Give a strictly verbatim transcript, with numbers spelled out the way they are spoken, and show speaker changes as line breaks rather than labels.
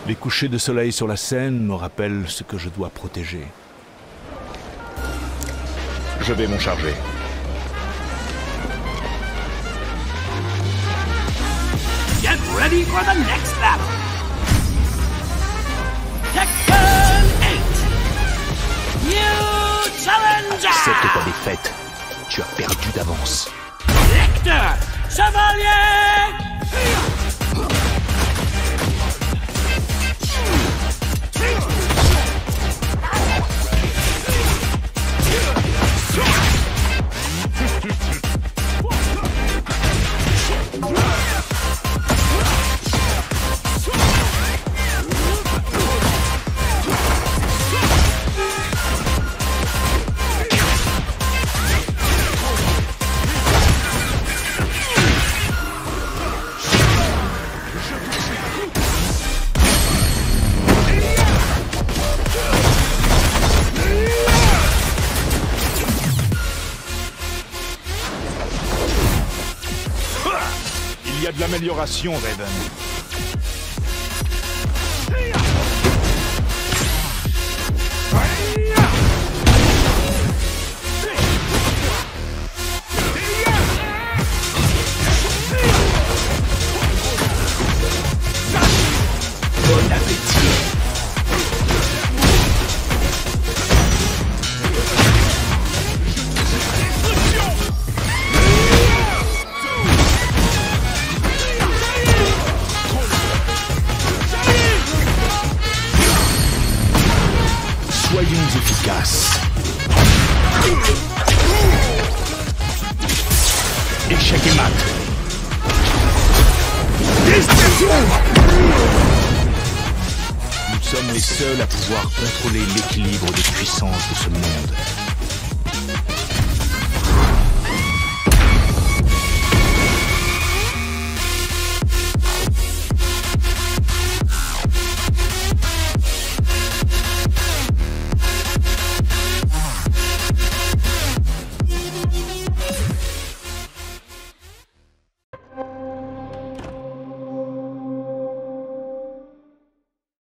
Les couchers de soleil sur la Seine me rappellent ce que je dois protéger.
Je vais m'en charger.
Get ready for the next battle. Tekken eight. New challenger.
Accepte ta défaite. Tu as perdu d'avance.
Richter, Chevalier.
Il y a de l'amélioration, Raven.
Bon appétit.
Soyons efficaces.
Échec et mat.
Nous sommes les seuls à pouvoir contrôler l'équilibre des puissances de ce monde.